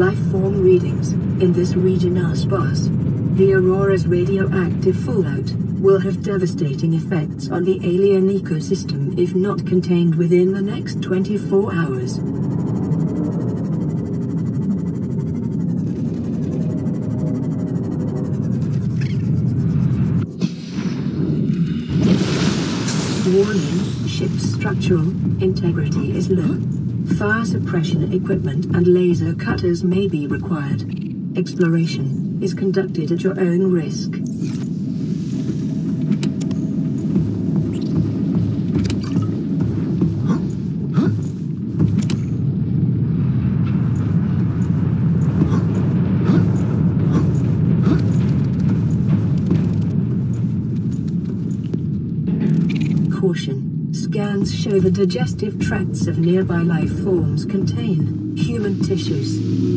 life form readings in this region are sparse. The Aurora's radioactive fallout will have devastating effects on the alien ecosystem if not contained within the next 24 hours. Warning, ship's structural integrity is low. Fire suppression equipment and laser cutters may be required. Exploration is conducted at your own risk. Caution. Scans show the digestive tracts of nearby life forms contain human tissues.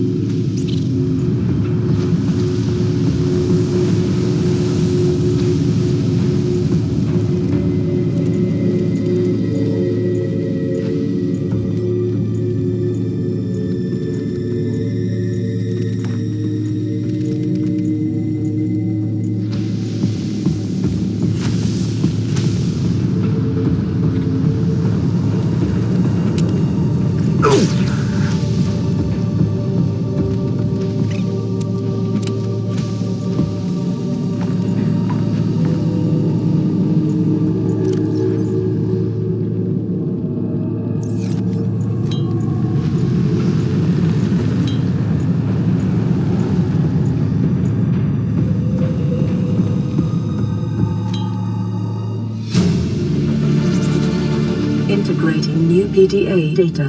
Integrating new PDA data.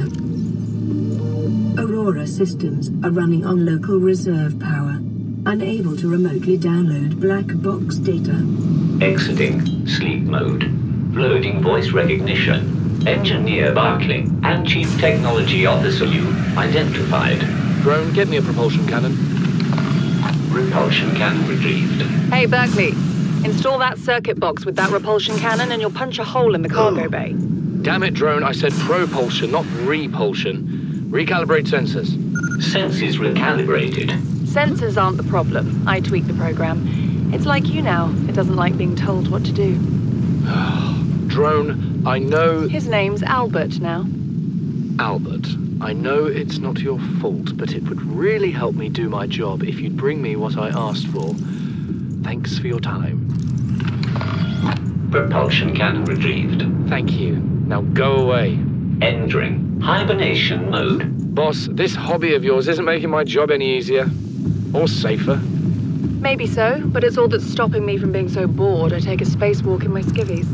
Aurora systems are running on local reserve power, unable to remotely download black box data. Exiting sleep mode. Loading voice recognition. Engineer Barclay and Chief Technology Officer you identified. Drone, get me a propulsion cannon. Repulsion cannon retrieved. Hey, Berkeley. Install that circuit box with that repulsion cannon and you'll punch a hole in the cargo bay. Damn it, Drone, I said propulsion, not repulsion. Recalibrate sensors. Sensors recalibrated. Sensors aren't the problem. I tweaked the program. It's like you now. It doesn't like being told what to do. Drone, I know... His name's Albert now. Albert, I know it's not your fault, but it would really help me do my job if you'd bring me what I asked for. Thanks for your time. Propulsion cannon retrieved. Thank you. Now go away. Entering hibernation mode. Boss, this hobby of yours isn't making my job any easier. Or safer. Maybe so, but it's all that's stopping me from being so bored I take a spacewalk in my skivvies.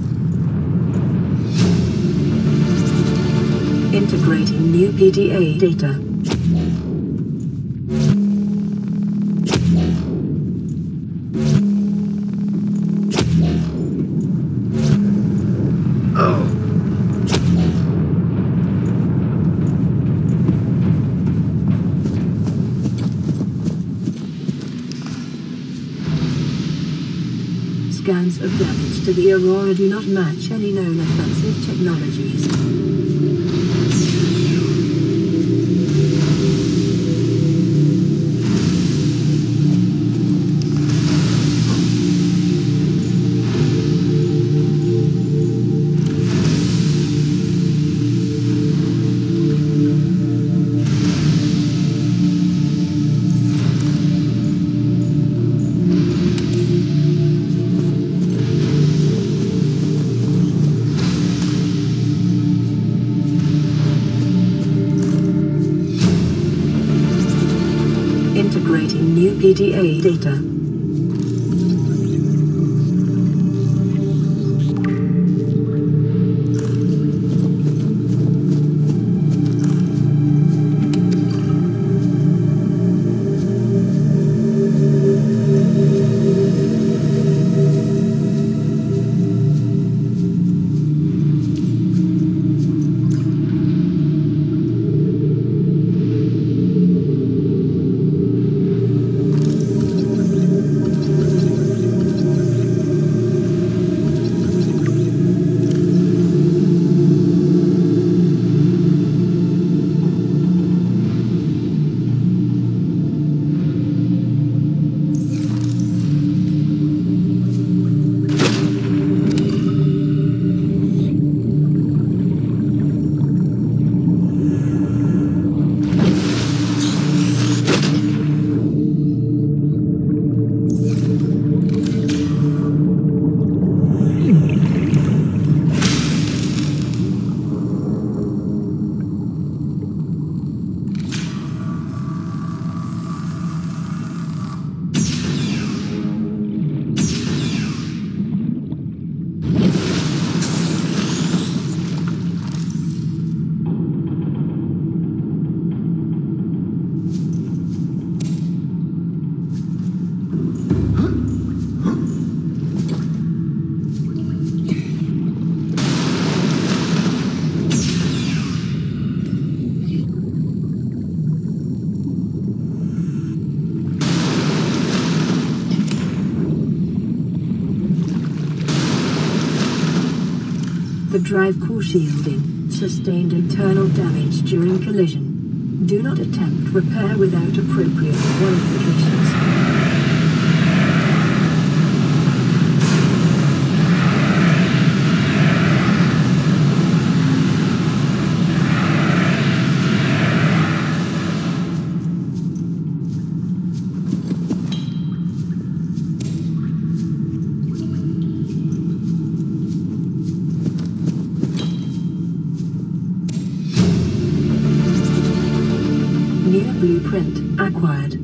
Integrating new PDA data. Scans of damage to the Aurora do not match any known offensive technologies. Integrating new PDA data. The drive core shielding sustained internal damage during collision. Do not attempt repair without appropriate qualifications. Blueprint acquired.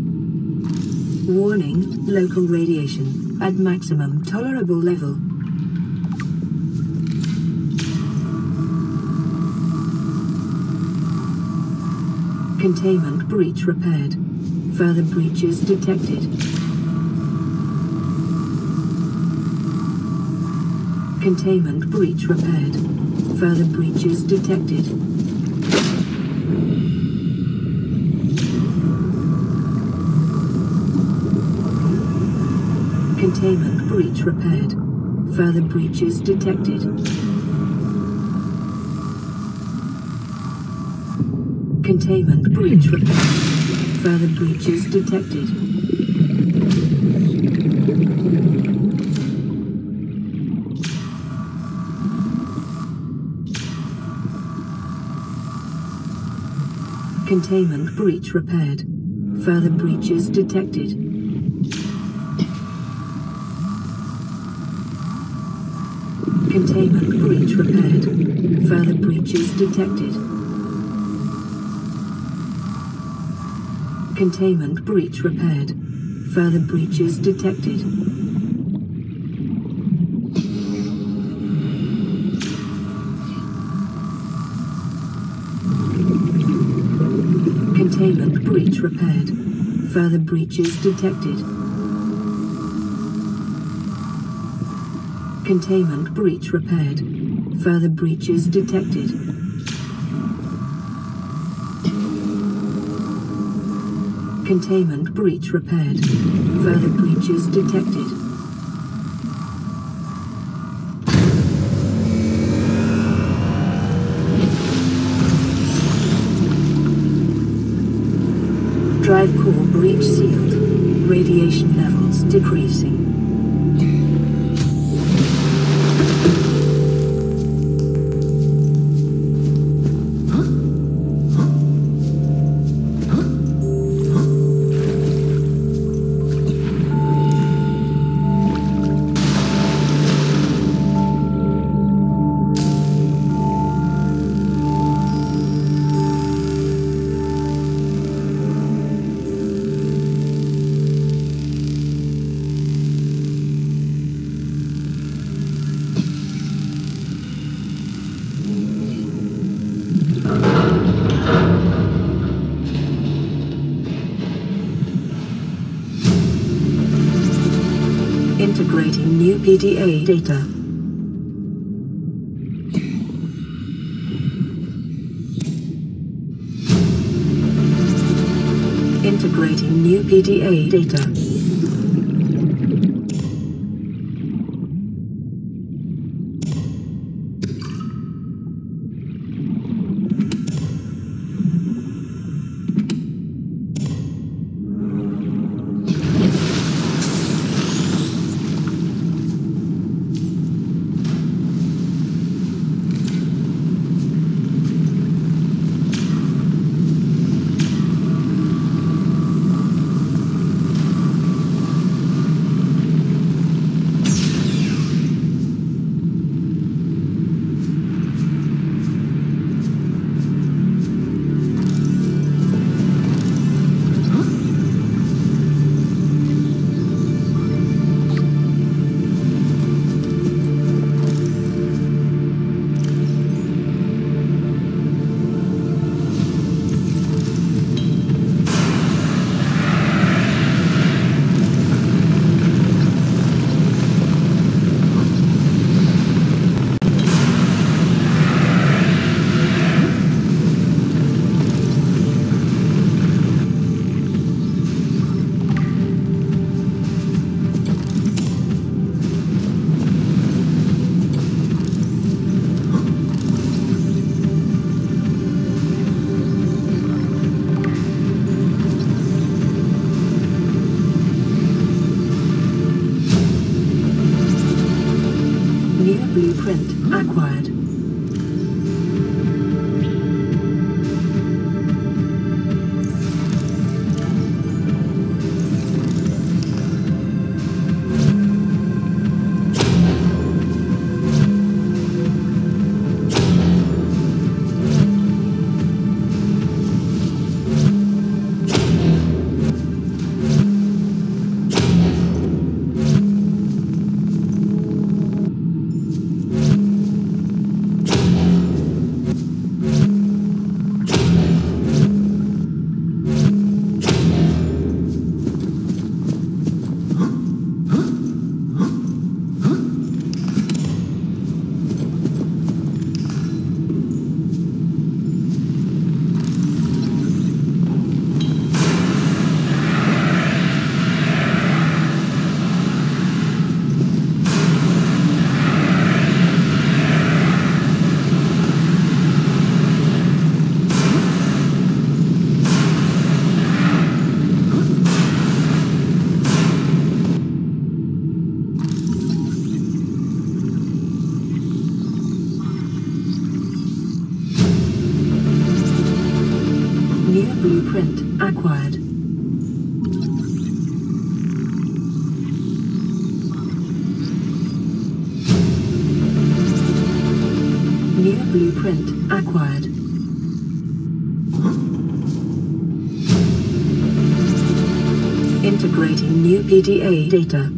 Warning, local radiation at maximum tolerable level. Containment breach repaired. Further breaches detected. Containment breach repaired. Further breaches detected. Containment breach repaired. Further breaches detected. Containment breach repaired. Further breaches detected. Containment breach repaired. Further breaches detected. Containment breach repaired. Further breaches detected. Containment breach repaired. Further breaches detected. Containment breach repaired. Further breaches detected. Containment breach repaired. Further breaches detected. Containment breach repaired. Further breaches detected. Drive core breach sealed. Radiation levels decreasing. Integrating new PDA data. Integrating new PDA data. New blueprint acquired. New blueprint acquired. Integrating new PDA data.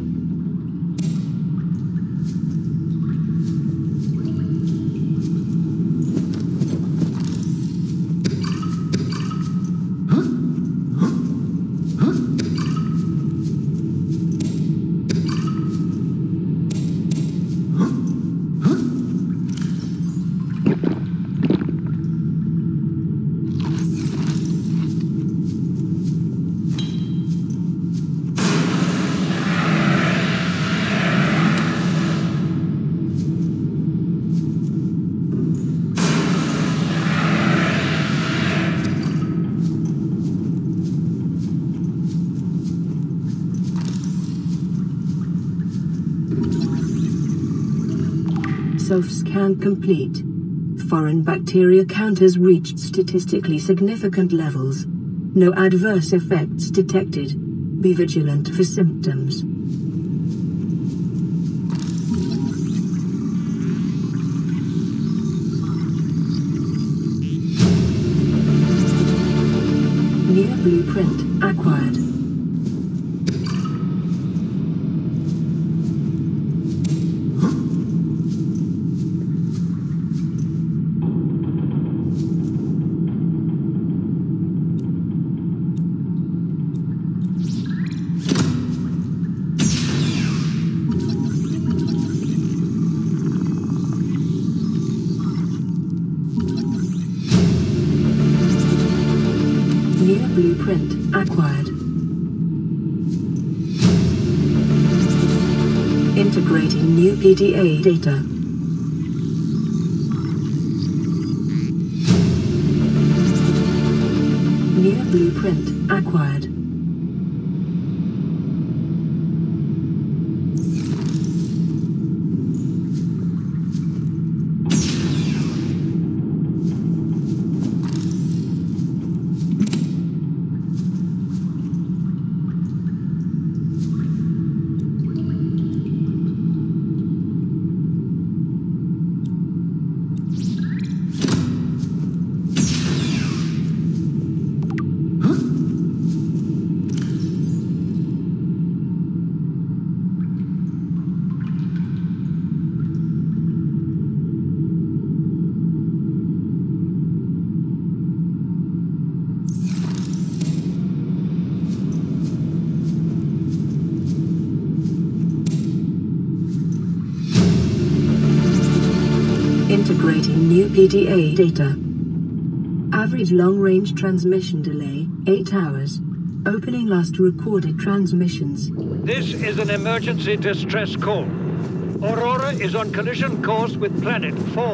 Self-scan complete. Foreign bacteria counters reached statistically significant levels. No adverse effects detected. Be vigilant for symptoms. New blueprint acquired. Blueprint acquired. Integrating new PDA data. New blueprint acquired. Integrating new PDA data. Average long-range transmission delay, 8 hours. Opening last recorded transmissions. This is an emergency distress call. Aurora is on collision course with planet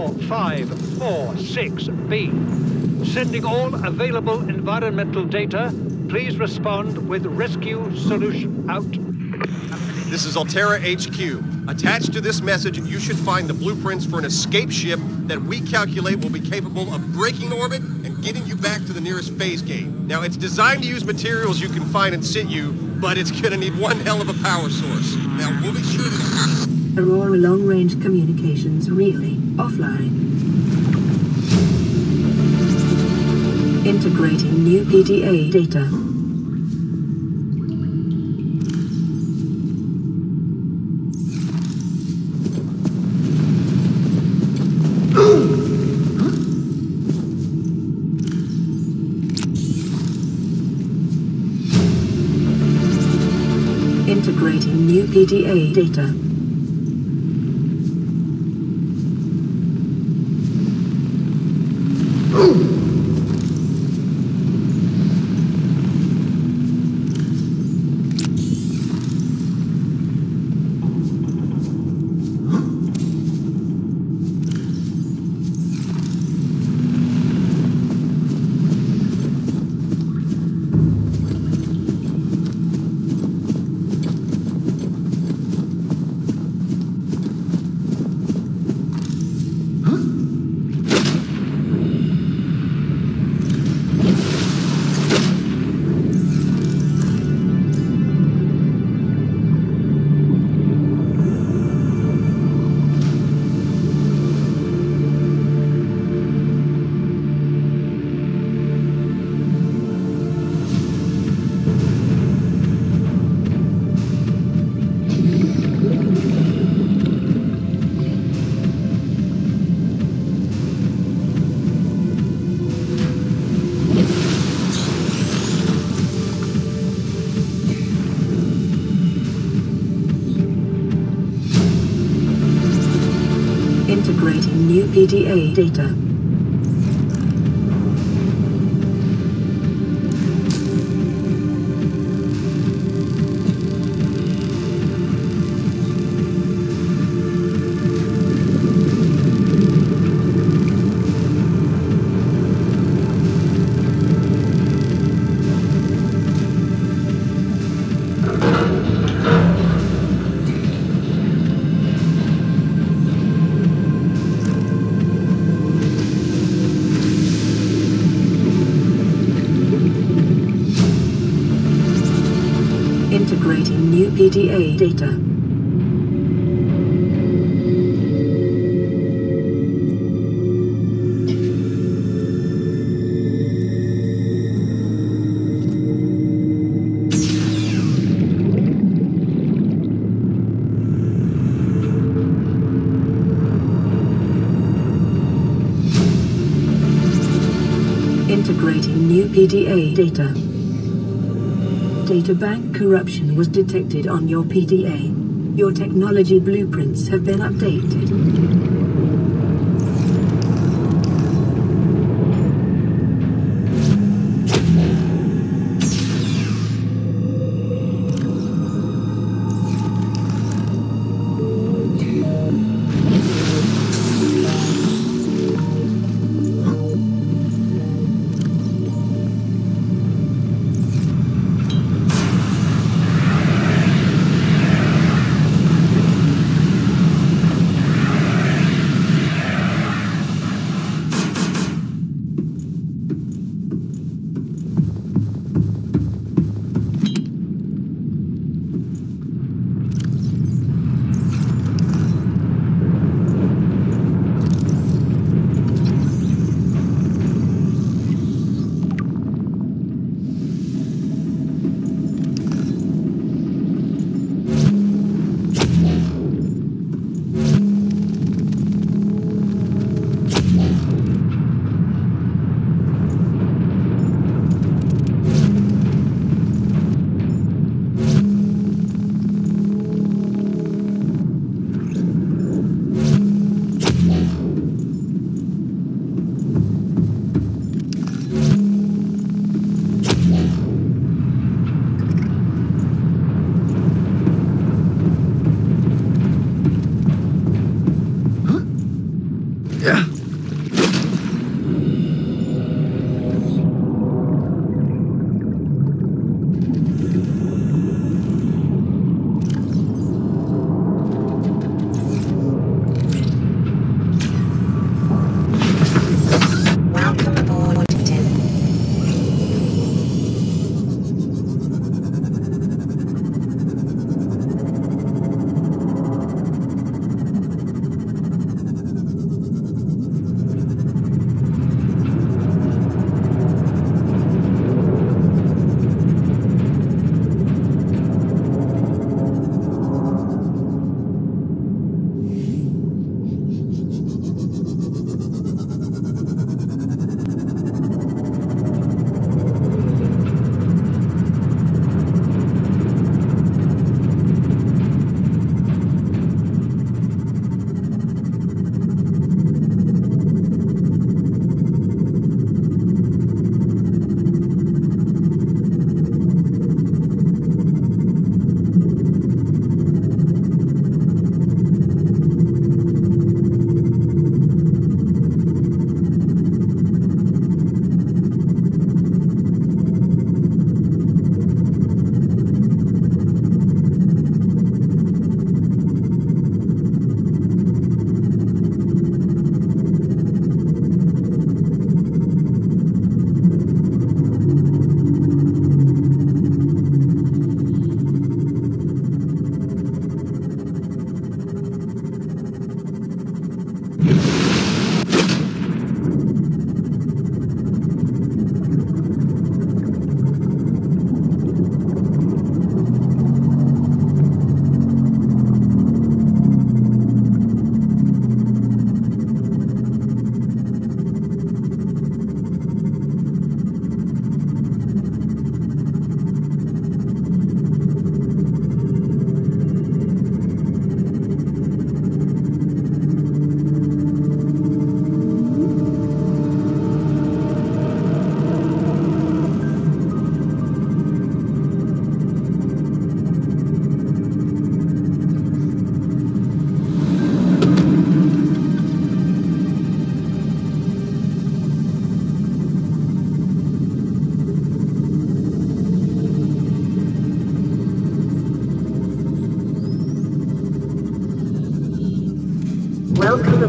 4546b. Sending all available environmental data. Please respond with rescue solution. Out. This is Altera HQ. Attached to this message, you should find the blueprints for an escape ship that we calculate will be capable of breaking orbit and getting you back to the nearest phase gate. Now, it's designed to use materials you can find in situ, but it's gonna need one hell of a power source. Now, we'll be sure to... Aurora long-range communications relay offline. Integrating new PDA data. Integrating new PDA data. Integrating new PDA data. Integrating new PDA data. Integrating new PDA data. Databank corruption was detected on your PDA. Your technology blueprints have been updated.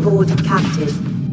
reported captive.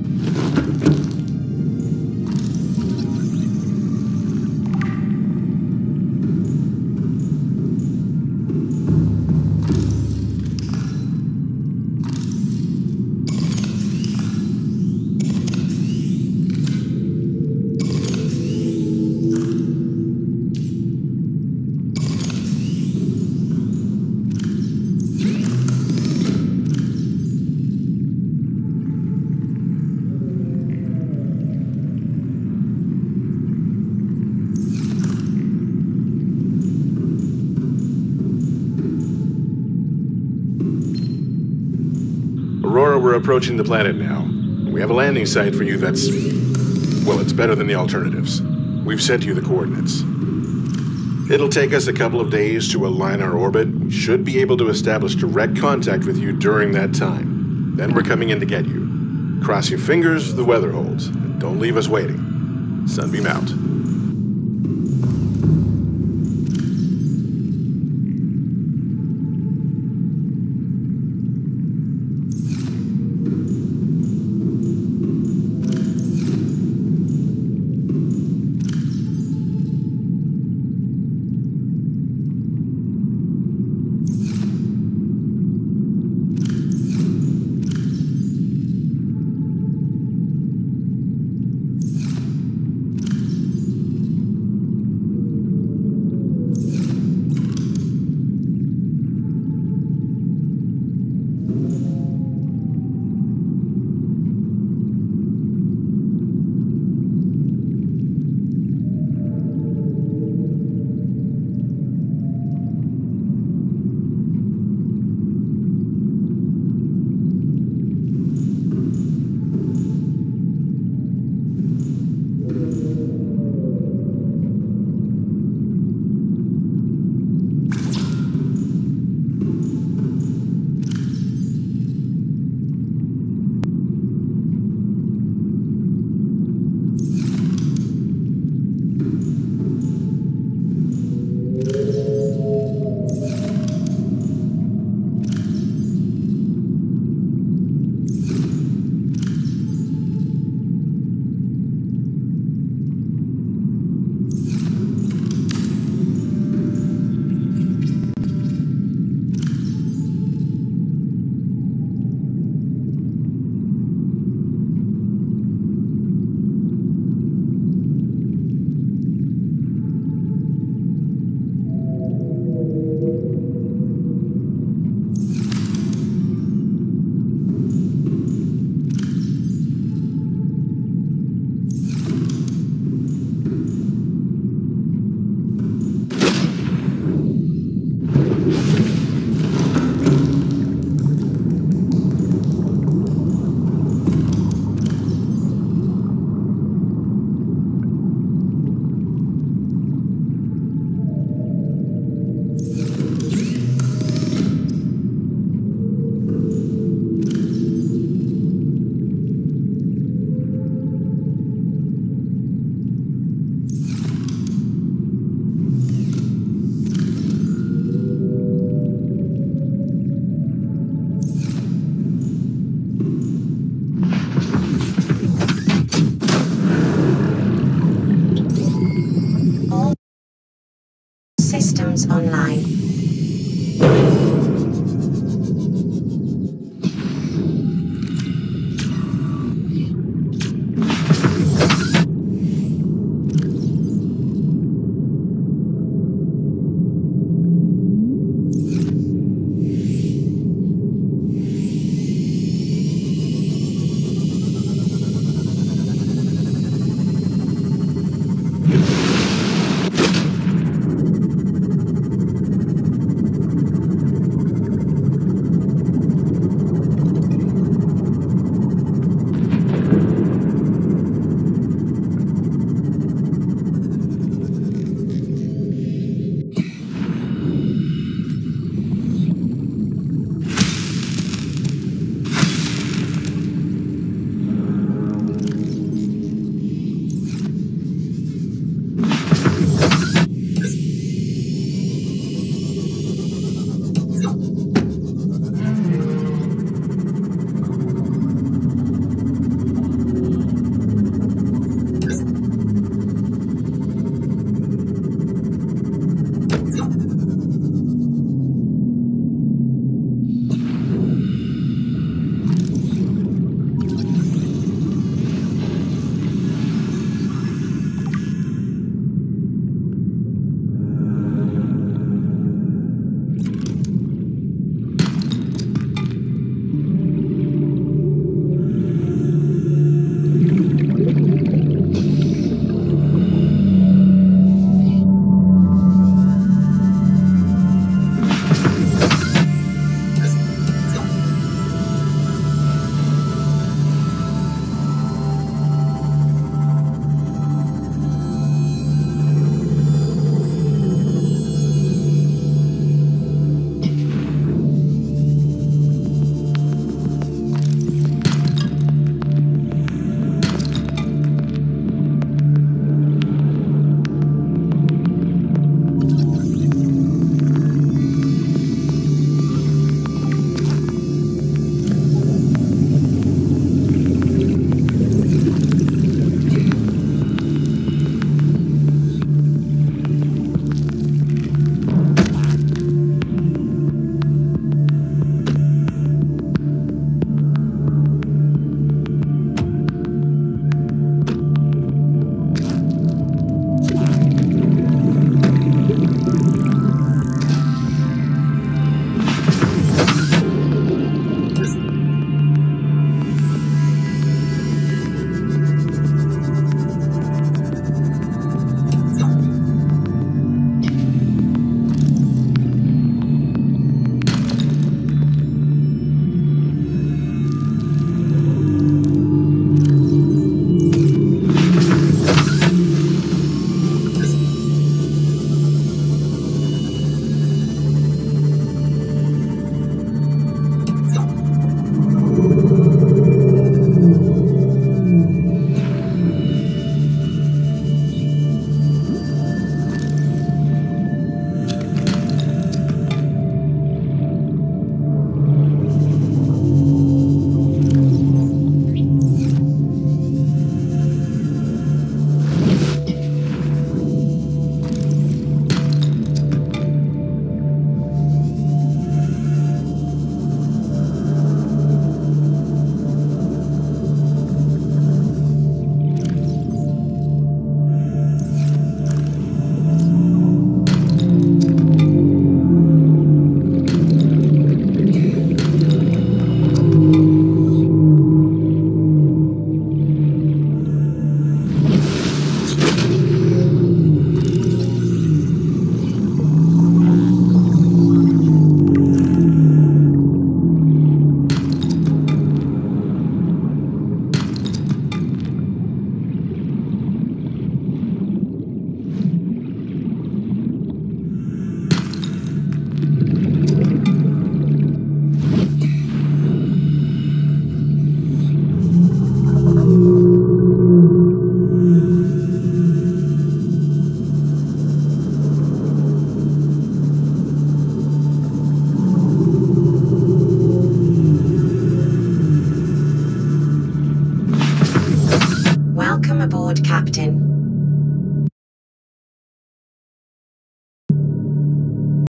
Aurora, we're approaching the planet now. We have a landing site for you that's... well, it's better than the alternatives. We've sent you the coordinates. It'll take us a couple of days to align our orbit. We should be able to establish direct contact with you during that time. Then we're coming in to get you. Cross your fingers, the weather holds. And don't leave us waiting. Sunbeam out. Systems online.